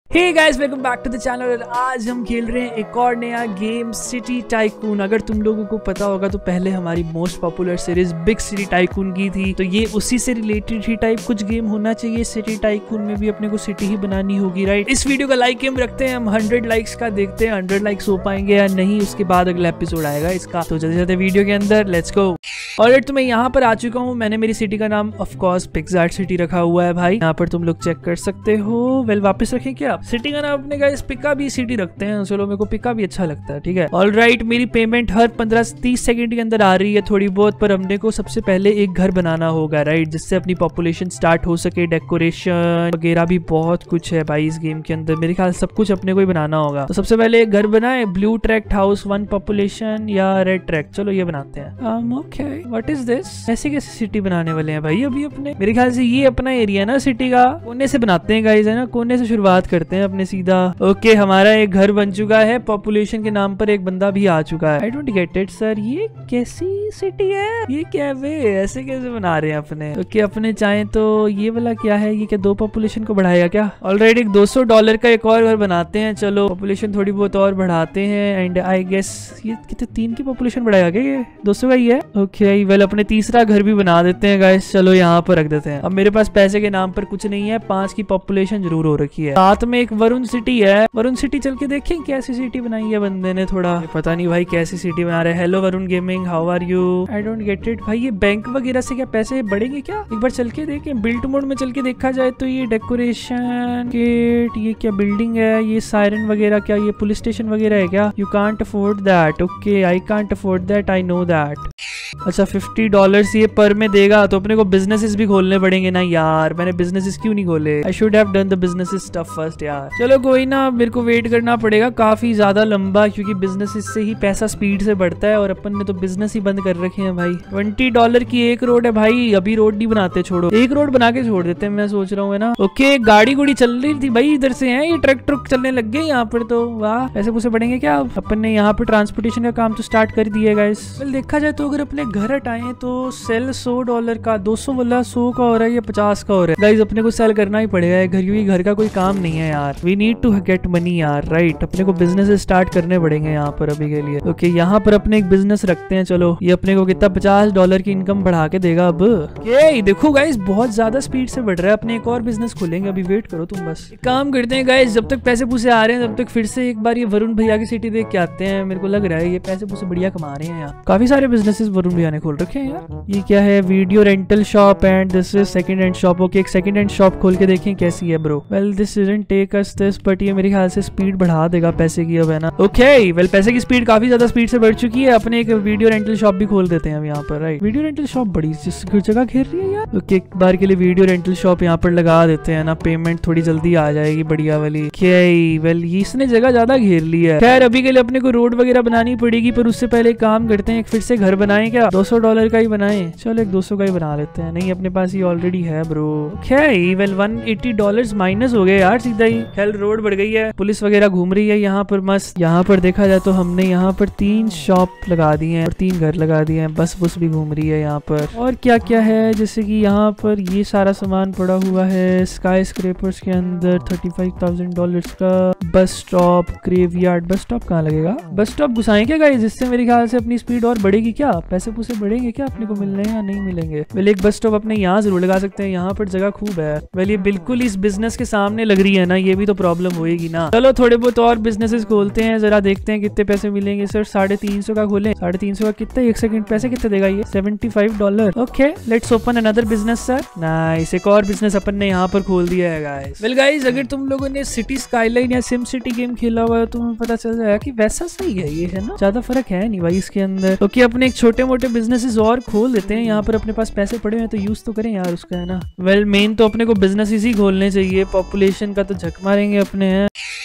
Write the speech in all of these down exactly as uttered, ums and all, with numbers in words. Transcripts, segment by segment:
Hey guys, welcome back to the channel. आज हम खेल रहे हैं एक और नया गेम, सिटी टाइकून। अगर तुम लोगों को पता होगा तो पहले हमारी most popular series Big City Tycoon की थी, तो ये उसी से रिलेटेड ही टाइप कुछ गेम होना चाहिए। सिटी टाइकून में भी अपने को सिटी ही बनानी होगी, राइट। इस वीडियो का लाइक गेम रखते हैं हम, हंड्रेड लाइक्स का देखते हैं हंड्रेड लाइक्स हो पाएंगे या नहीं। उसके बाद अगला एपिसोड आएगा इसका, तो जल्दी जल्दी वीडियो के अंदर लेट्स गो। और तो मैं यहाँ पर आ चुका हूँ। मैंने मेरी सिटी का नाम ऑफ कोर्स पिक्सार्ट सिटी रखा हुआ है भाई, यहाँ पर तुम लोग चेक कर सकते हो। वेल वापस रखें क्या सिटी का नाम अपने का, इस पिका भी सिटी रखते हैं। चलो मेरे को पिका भी अच्छा लगता है, ठीक है। ऑल राइट, मेरी पेमेंट हर पंद्रह तीस सेकंड के अंदर आ रही है थोड़ी बहुत, पर हमने को सबसे पहले एक घर बनाना होगा, राइट, जिससे अपनी पॉपुलेशन स्टार्ट हो सके। डेकोरेशन वगैरह भी बहुत कुछ है भाई इस गेम के अंदर, मेरे ख्याल सब कुछ अपने को ही बनाना होगा। तो सबसे पहले एक घर बनाए, blue tract house, one population या रेड ट्रैक्ट, चलो ये बनाते हैं। Okay, what is this? ऐसे कैसे सिटी बनाने वाले हैं भाई अभी अपने? मेरे ख्याल से ये अपना एरिया ना सिटी का, कोने से बनाते हैं गाइस, है ना, कोने से शुरुआत करते हैं अपने सीधा। ओके, हमारा एक घर बन चुका है, पॉपुलेशन के नाम पर एक बंदा भी आ चुका है। I don't get it sir, ये कैसी सिटी है? ये क्या वे ऐसे कैसे बना रहे हैं अपने? ओके, अपने चाहें तो ये वाला क्या है, ये क्या दो पॉपुलेशन को बढ़ाएगा क्या? ऑलरेडी एक दो सौ डॉलर का एक और घर बनाते हैं, चलो पॉपुलेशन थोड़ी बहुत और बढ़ाते हैं। एंड आई गेस ये कितने, तीन की पॉपुलेशन बढ़ाएगा क्या? ये दो सौ का ही है। ओके, वेल अपने तीसरा घर भी बना देते हैं गाइस, चलो यहाँ पर रख देते हैं। अब मेरे पास पैसे के नाम पर कुछ नहीं है, पांच की पॉपुलेशन जरूर हो रखी है। साथ में एक वरुण सिटी है, वरुण सिटी चल के देखें कैसी सिटी बनाई है बंदे ने। थोड़ा पता नहीं भाई कैसी सिटी बना रहे हैं। Hello Varun gaming, how are you? I don't get it भाई, ये बैंक वगैरह से क्या पैसे बढ़ेंगे क्या? एक बार चल के देखें, बिल्ड मोड में चल के देखा जाए तो ये डेकोरेशन किट, ये क्या बिल्डिंग है, ये सायरन वगैरह, क्या ये पुलिस स्टेशन वगैरह है क्या? You can't afford that. Okay, I can't afford that, I know that. अच्छा, फिफ्टी डॉलर्स ये पर में देगा, तो अपने को बिजनेसेस भी खोलने पड़ेंगे ना यार। मैंने बिजनेसेस क्यों नहीं खोले? I should have done the businesses stuff first यार। चलो कोई ना, मेरे को वेट करना पड़ेगा काफी ज्यादा लंबा, क्योंकि बिजनेसेस से ही पैसा स्पीड से बढ़ता है, और अपन ने तो बिजनेस ही बंद कर रखे हैं भाई। ट्वेंटी डॉलर की एक रोड है भाई, अभी रोड नहीं बनाते, छोड़ो एक रोड बना के छोड़ देते हैं, मैं सोच रहा हूँ, है ना। ओके, गाड़ी गुड़ी चल रही थी भाई, इधर से है ये ट्रक ट्रक चलने लग गए यहाँ पर, तो वाह, पैसे पूसे बढ़ेंगे क्या? अपन ने यहाँ पर ट्रांसपोर्टेशन का काम तो स्टार्ट कर दिया गाइस। वेल देखा जाए तो अगर अपने घर हटाएं तो सेल सौ डॉलर का, दो सौ वाला सौ का हो रहा है या पचास का हो रहा है गाइस। अपने को सेल करना ही पड़ेगा घर, क्योंकि घर का कोई काम नहीं है यार। We need to get money यार, राइट। अपने को बिजनेस स्टार्ट करने पड़ेंगे यहाँ पर अभी के लिए। ओके, यहाँ पर अपने एक बिजनेस रखते हैं, चलो ये अपने को कितना पचास डॉलर की इनकम बढ़ा के देगा अब। ये देखो गाइस, बहुत ज्यादा स्पीड से बढ़ रहा है। अपने एक और बिजनेस खोलेंगे, अभी वेट करो तुम बस। एक काम करते हैं गाइस, जब तक पैसे पूसे आ रहे हैं तब तक फिर से एक बार ये वरुण भैया की सिटी देख के आते हैं। मेरे को लग रहा है ये पैसे पूसे बढ़िया कमा रहे हैं यार, काफी सारे बिजनेसेस वरुण भैया ने खोल रखे हैं यार। ये क्या है, video rental shop and this is second hand shop. Okay, एक सेकंड हैंड शॉप खोल के देखें कैसी है bro. Well this doesn't take us this, but ये मेरे ख्याल से स्पीड बढ़ा देगा पैसे की अब, है ना। ओके, वेल पैसे की स्पीड काफी ज्यादा स्पीड से बढ़ चुकी है। अपने एक वीडियो रेंटल शॉप भी खोल देते हैं अब यहाँ पर, राइट। वीडियो रेंटल शॉप बड़ी जगह घेर रही है यार। ओके, एक बार के लिए वीडियो रेंटल शॉप यहाँ पर लगा देते हैं ना, पेमेंट थोड़ी जल्दी आ जाएगी बढ़िया वाली। ओके, वेल इसने जगह ज्यादा घेर ली है। खैर अभी के लिए अपने को रोड वगैरह बनानी पड़ेगी, पर उससे पहले काम करते हैं, एक फिर से घर बनाए क्या? दो सौ डॉलर का ही बनाए, चलो एक दो सौ का ही बना लेते हैं। नहीं, अपने पास ये ऑलरेडी है bro. Okay, well one eighty dollars minus हो गए यार सीधा ही। खैर रोड बढ़ गई है, पुलिस वगैरह घूम रही है यहाँ पर मस्त। यहाँ पर देखा जाए तो हमने यहाँ पर तीन शॉप लगा दी हैं और तीन घर लगा दिए हैं, बस बस भी घूम रही है यहाँ पर। और क्या क्या है, जैसे कि यहाँ पर ये सारा सामान पड़ा हुआ है स्काई स्क्रैपर्स के अंदर, थर्टी फाइव थाउजेंड डॉलर्स का। Bus stop, graveyard, bus stop कहाँ लगेगा? बस स्टॉप घुसाएं क्या गाइस, जिससे मेरे ख्याल से अपनी स्पीड और बढ़ेगी क्या? पैसे पूसे बढ़ेंगे क्या अपने को मिलने या नहीं मिलेंगे? वेल एक बस स्टॉप अपने यहाँ जरूर लगा सकते हैं, यहाँ पर जगह खूब है। वेल ये बिल्कुल इस बिजनेस के सामने लग रही है ना, ये भी तो प्रॉब्लम होएगी ना। चलो थोड़े बहुत और बिजनेसेस खोलते हैं, जरा देखते हैं कितने पैसे मिलेंगे। सर साढ़े तीन सौ का खोले, साढ़े तीन सौ का कितना, एक सेकंड, पैसे कितने देगा ये? Seventy five dollar. Okay, let's open another business sir. Nice, एक और बिजनेस अपन ने यहाँ पर खोल दिया है गाइस। वेल गाइस, अगर तुम लोगों ने सिटी स्काईलाइन या सिम सिटी गेम खेला हुआ है तो तुम्हें पता चल जाएगा कि वैसा सही है ये, है ना, ज्यादा फर्क है नहीं भाई इसके अंदर। ओके, अपने एक छोटे मोटे बिजनेसेस और खोल देते हैं यहाँ पर, अपने पास पैसे पड़े हुए हैं तो यूज तो करें यार उसका, है ना। वेल मेन तो अपने को बिजनेस ही खोलने चाहिए, पॉपुलेशन का तो झक मारेंगे अपने हैं।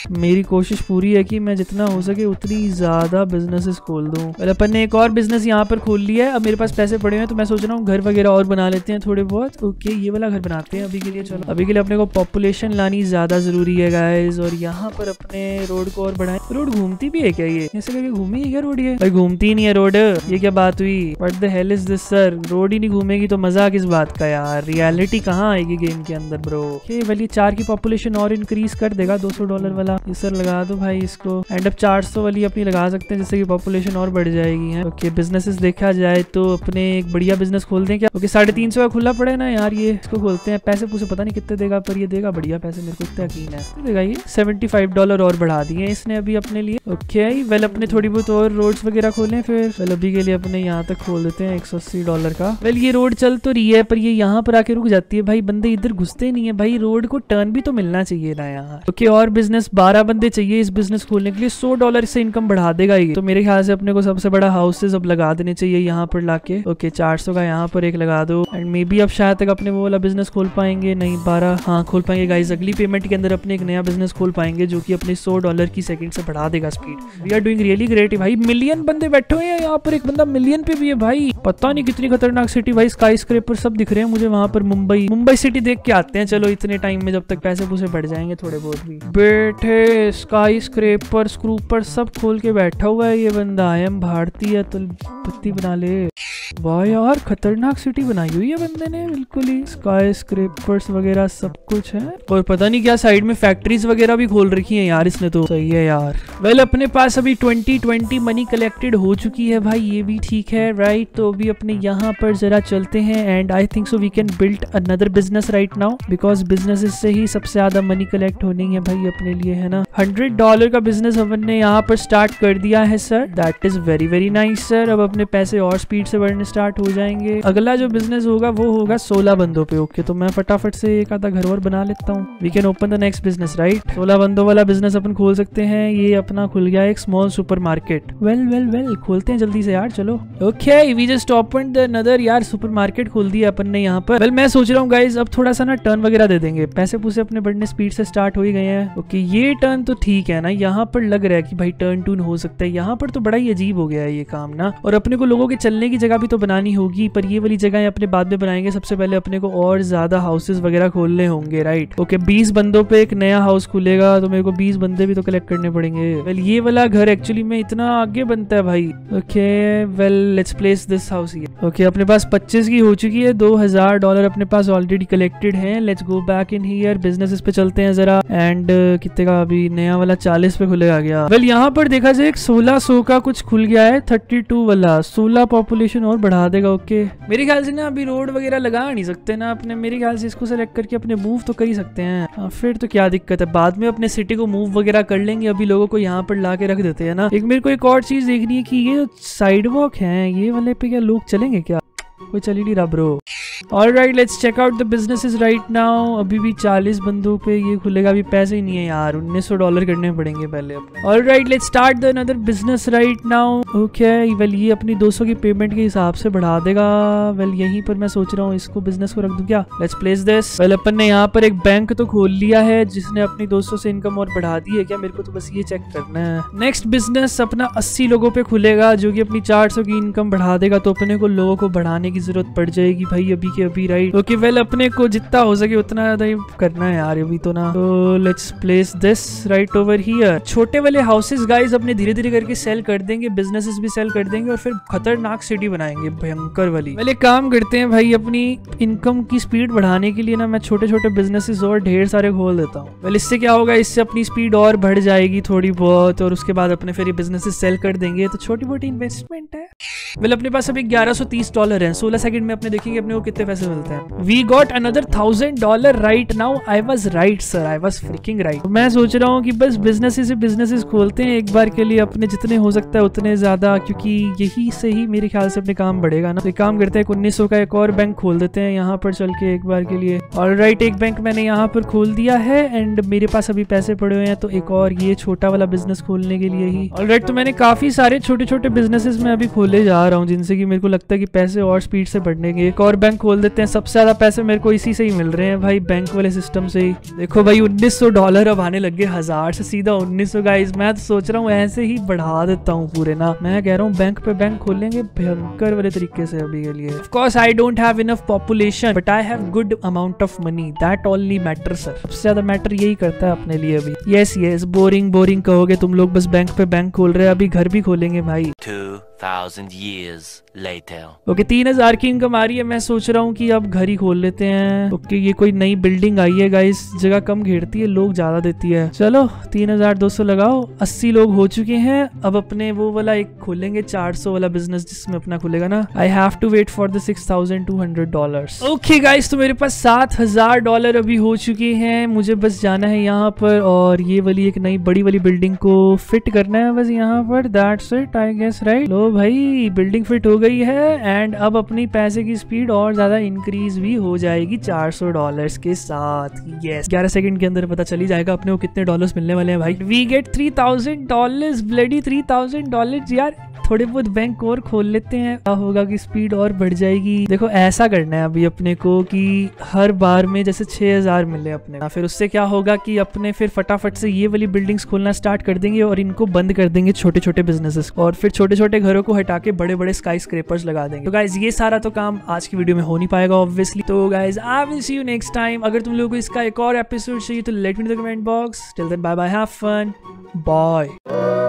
मेरी कोशिश पूरी है कि मैं जितना हो सके उतनी ज्यादा बिजनेसेस खोल दूं। well, अपन ने एक और बिजनेस यहाँ पर खोल लिया है। अब मेरे पास पैसे पड़े हैं तो मैं सोच रहा हूँ घर वगैरह और बना लेते हैं थोड़े बहुत। ओके ये वाला घर बनाते हैं अभी के लिए। चलो अभी के लिए अपने को पॉपुलेशन लानी ज्यादा जरूरी है गाइस। और यहाँ पर अपने रोड को और बढ़ाएं। रोड घूमती भी है क्या? ये ऐसे करके घूमी है क्या रोड? ये भाई घूमती नहीं है रोड। ये क्या बात हुई? What the hell is this sir? Road ही नहीं घूमेगी तो मजा किस बात का यार? रियलिटी कहाँ आएगी गेम के अंदर ब्रो? ओके वाली चार की पॉपुलेशन और इंक्रीज कर देगा दो सौ डॉलर वाला। ये सर लगा दो भाई इसको। एंड अब चार सौ वाली अपनी लगा सकते हैं जिससे कि पॉपुलेशन और बढ़ जाएगी है। ओके बिजनेसेस देखा जाए तो अपने एक बढ़िया बिजनेस खोल दें क्या? ओके साढ़े तीन सौ का खुला पड़े ना यार। ये इसको खोलते हैं। पैसे पूसे पता नहीं कितने देगा पर ये देगा बढ़िया पैसे। मेरे को इतना यकीन है देगा ये। सेवेंटी फाइव डॉलर और बढ़ा दिए इसने अभी अपने लिए। ओके वेल अपने थोड़ी बहुत और रोड्स वगैरह खोलें फिर। वेल अभी के लिए अपने यहाँ तक खोल देते हैं एक सौ अस्सी डॉलर का। वेल ये रोड चल तो रही है पर ये यहाँ पर आके रुक जाती है भाई। बंदे इधर घुसते नहीं है भाई। रोड को टर्न भी तो मिलना चाहिए ना यार। ओके और बिजनेस बारह बंदे चाहिए इस बिजनेस खोलने के लिए। सौ डॉलर से इनकम बढ़ा देगा ये। तो मेरे ख्याल से अपने को सबसे बड़ा हाउसेस अब लगा देने चाहिए यहाँ पर लाके। ओके चार सौ का यहाँ पर एक लगा दो। एंड मे बी अब शायद तक अपने वो वाला बिजनेस खोल पाएंगे। नहीं बारह हाँ खोल पाएंगे गाइस। अगली पेमेंट के अंदर अपने एक नया बिजनेस खोल पाएंगे जो कि अपने सौ डॉलर की सेकंड से बढ़ा देगा speed. We are doing really great भाई। मिलियन बंदे बैठे हुए हैं यहाँ पर। एक बंदा मिलियन पे भी है भाई। पता नहीं कितनी खतरनाक सिटी भाई। स्काई स्क्रैपर सब दिख रहे हैं मुझे वहां पर। मुंबई मुंबई सिटी देख के आते हैं चलो इतने टाइम में, जब तक पैसे पूसे बढ़ जाएंगे थोड़े बहुत भी। बैठे स्काई स्क्रैपर स्क्रूपर सब खोल के बैठा हुआ है ये बंदा। आई एम भारती है तो पत्ती बना ले। वाह यार खतरनाक सिटी बनाई हुई है बंदे ने बिल्कुल ही। स्काई स्क्रैपर्स वगैरह सब कुछ है। और पता नहीं क्या साइड में फैक्ट्रीज वगैरह भी खोल रखी है यार इसने तो। सही है यार। वेल अपने पास अभी ट्वेंटी ट्वेंटी मनी कलेक्टेड हो चुकी है भाई। ये भी ठीक है राइट। तो अभी अपने यहाँ पर जरा चलते हैं and I think so we can build another business right now because business से ही सबसे ज्यादा मनी कलेक्ट होनी है भाई अपने लिए है ना। हंड्रेड डॉलर का बिजनेस अपन ने यहाँ पर स्टार्ट कर दिया है sir. That is very very nice sir. अब अपने पैसे और स्पीड से बढ़ने स्टार्ट हो जाएंगे। अगला जो बिजनेस होगा वो होगा सोलह बंदों पे। ओके तो मैं फटाफट से एक आधा घर और बना लेता हूँ। We can open the next business right. सोलह बंदों वाला बिजनेस अपन खोल सकते हैं। ये अपना खुल गया एक small supermarket. Well well well खोलते हैं जल्दी से यार चलो। Okay we just opened another यार सुपर मार्केट खोल दिया अपन ने यहाँ पर। वेल मैं सोच रहा हूँ गाइज अब थोड़ा सा ना टर्न वगैरह दे देंगे। पैसे पूसे अपने बढ़ने स्पीड से स्टार्ट हो ही गए हैं। ओके ये टर्न तो ठीक है ना। यहाँ पर लग रहा है कि भाई टर्न टून हो सकता है। यहाँ पर तो बड़ा ही अजीब हो गया है ये काम ना। और अपने को लोगों के चलने की जगह भी तो बनानी होगी पर ये वाली जगह अपने बाद में बनाएंगे। सबसे पहले अपने को और ज्यादा हाउसेस वगैरह खोलने होंगे राइट। ओके बीस बंदों पे एक नया हाउस खुलेगा तो मेरे को बीस बंदे भी तो कलेक्ट करने पड़ेंगे। वेल ये वाला घर एक्चुअली में इतना आगे बनता है भाई। Okay well let's place this house here. Okay अपने पास पच्चीस की हो चुकी है। दो हजार डॉलर अपने पास ऑलरेडी कलेक्टेड है। Let's go back in here. Businesses पे चलते हैं जरा। एंड uh, कितने का अभी नया वाला चालीस पे खुलेगा गया। वेल यहाँ पर देखा जाए एक सोलह सौ का कुछ खुल गया है। थर्टी टू वाला सोलह पॉपुलेशन और बढ़ा देगा। ओके मेरे ख्याल से ना अभी रोड वगैरह लगा नहीं सकते ना अपने। मेरे ख्याल से इसको सेलेक्ट करके अपने मूव तो कर ही सकते हैं। आ, फिर तो क्या दिक्कत है। बाद में अपने सिटी को मूव वगैरह कर लेंगे। अभी लोगों को यहाँ पर ला के रख देते हैं ना। एक मेरे को एक और चीज देखनी है कि ये साइड वॉक है ये वाले पे क्या लोग चलेंगे क्या? कोई चल ही नहीं रहा bro. Alright let's check out the businesses right now. अभी भी चालीस बंदों पे ये खुलेगा। अभी पैसे ही नहीं है यार। उन्नीस सौ डॉलर करने पड़ेंगे पहले अपने। Alright let's start the another business right now. Okay well ये अपनी दो सौ की पेमेंट के हिसाब से बढ़ा देगा। वेल यहीं पर मैं सोच रहा हूँ इसको बिजनेस को रख दूं क्या? Let's place this. वेल अपन ने यहाँ पर एक बैंक तो खोल लिया है जिसने अपनी दो सौ से इनकम और बढ़ा दी है क्या? मेरे को तो बस ये चेक करना है। नेक्स्ट बिजनेस अपना अस्सी लोगों पे खुलेगा जो कि अपनी चार सौ की इनकम बढ़ा देगा। तो अपने को लोगों को बढ़ाने की जरूरत पड़ जाएगी भाई अभी के अभी राइट। ओके वेल अपने को जितना हो सके उतना ज्यादा ही करना है यार अभी तो ना। तो let's place this right over here. छोटे वाले हाउसेस गाइस अपने धीरे धीरे करके सेल कर देंगे। बिजनेसेस भी सेल कर देंगे और फिर खतरनाक सिटी बनाएंगे भयंकर वाली। पहले काम करते हैं भाई अपनी इनकम की स्पीड बढ़ाने के लिए ना मैं छोटे छोटे बिजनेसेस और ढेर सारे खोल देता हूँ। वेल इससे क्या होगा इससे अपनी स्पीड और बढ़ जाएगी थोड़ी बहुत। और उसके बाद अपने फिर ये बिजनेसेस सेल कर देंगे। तो छोटी मोटी इन्वेस्टमेंट है। वेल अपने पास अभी ग्यारह सौ तीस डॉलर है। सोलह सेकंड में अपने देखेंगे अपने को कितने पैसे मिलते हैं। We got another thousand dollar right now. I was right sir. I was freaking right. मैं सोच रहा हूँ कि बस बिजनेसेस से बिजनेसेस खोलते हैं एक बार के लिए अपने जितने हो सकता है उतने ज्यादा क्योंकि यही से ही मेरे ख्याल से अपने काम बढ़ेगा ना। तो एक काम करते हैं उन्नीस सौ का एक और बैंक खोल देते हैं यहाँ पर चल के एक बार के लिए। ऑलराइट एक बैंक मैंने यहाँ पर खोल दिया है एंड मेरे पास अभी पैसे पड़े हुए हैं तो एक और ये छोटा वाला बिजनेस खोलने के लिए ही। ऑलराइट तो मैंने काफी सारे छोटे छोटे बिजनेसेस में अभी खोले जा रहा हूँ जिनसे कि मेरे को लगता है कि पैसे और स्पीड से बढ़ने। एक और बैंक खोल देते हैं। सबसे ज्यादा पैसे मेरे को इसी से ही मिल रहे हैं भाई, बैंक वाले सिस्टम से ही। देखो भाई उन्नीस सौ डॉलर अब आने लगे, हजार से सीधा उन्नीस सौ। गाइस मैं तो सोच रहा हूँ ऐसे ही बढ़ा देता हूँ पूरे ना। मैं कह रहा हूँ बैंक पे बैंक खोल लेंगे भयंकर वाले तरीके से अभी के लिए। Of course I don't have enough population but I have good amount of money, that only matter sir. सबसे ज्यादा मैटर यही करता है अपने लिए अभी। यस यस बोरिंग बोरिंग कहोगे तुम लोग, बस बैंक पे बैंक खोल रहे हैं, अभी घर भी खोलेंगे भाई। two thousand years later. Okay तीन हजार की इनकम आ रही है, मैं सोच रहा हूँ कि अब घर ही खोल लेते हैं। ओके ये कोई नई बिल्डिंग आई है गाइस, जगह कम घेरती है, लोग ज्यादा देती है। चलो तीन हजार दो सौ लगाओ, अस्सी लोग हो चुके हैं। अब अपने वो वाला एक खोलेंगे चार सौ वाला बिजनेस जिसमें अपना खुलेगा ना। I have to wait for the six thousand two hundred dollar. Okay guys तो मेरे पास सात हजार डॉलर अभी हो चुके हैं, मुझे बस जाना है यहाँ पर और ये वाली एक नई बड़ी वाली बिल्डिंग को फिट करना है बस यहाँ पर। That's it I guess right. लो भाई बिल्डिंग फिट हो गई है एंड अब अपनी पैसे की स्पीड और ज्यादा इंक्रीज भी हो जाएगी चार सौ डॉलर्स के साथ। यस ग्यारह सेकंड के अंदर पता चली जाएगा अपने को कितने डॉलर्स मिलने वाले हैं भाई। We get three thousand dollars, bloody three thousand dollars. यार थोड़े बहुत बैंक और खोल लेते हैं, क्या होगा कि स्पीड और बढ़ जाएगी। देखो ऐसा करना है अभी अपने को कि हर बार में जैसे छह हजार मिले अपने, फिर उससे क्या होगा कि अपने फिर फटाफट से ये वाली बिल्डिंग्स खोलना स्टार्ट कर देंगे और इनको बंद कर देंगे छोटे छोटे बिजनेसेस, और फिर छोटे छोटे घरों को हटा के बड़े बड़े स्काई स्क्रेपर्स लगा देंगे। तो गाइज ये सारा तो काम आज की वीडियो में हो नहीं पाएगा ऑब्वियसली। तो guys I will see you next time. अगर तुम लोगों को इसका एक और एपिसोड चाहिए तो let me in the comment box. Till then bye bye, have fun, bye.